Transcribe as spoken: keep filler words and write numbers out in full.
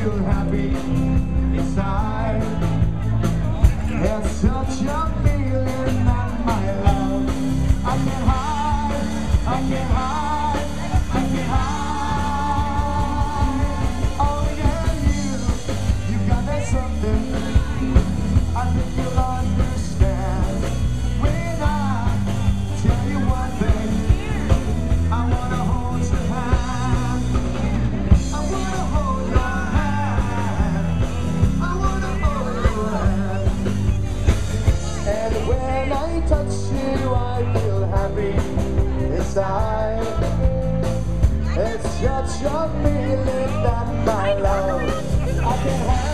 feel happy inside. It's such a feeling that my love I can't hide, I can't hide, I can't hide. Oh yeah, you, you got that something. I think you'll understand when I tell you one thing. I wanna hold your hand. I wanna hold your hand. I wanna hold your hand. And when I touch you, I feel happy inside. It's such a feeling that my love I can have.